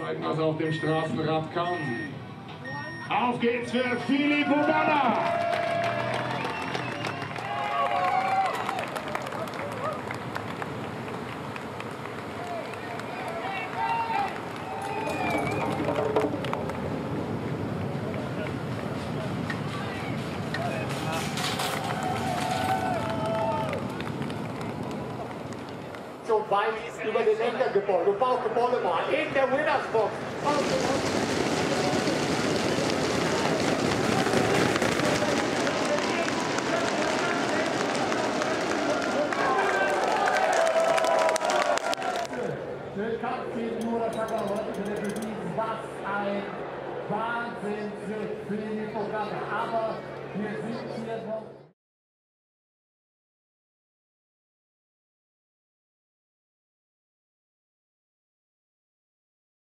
zeigen, was er auf dem Straßenrad kann. Auf geht's für Filippo Ganna! So weit über den Lenker gebogen. Bauch die Bolle mal in der Winners Box. Der Kampf geht nur das hat er heute wieder bewiesen. Was ein Wahnsinn für Filippo Ganna. Aber wir sind hier noch.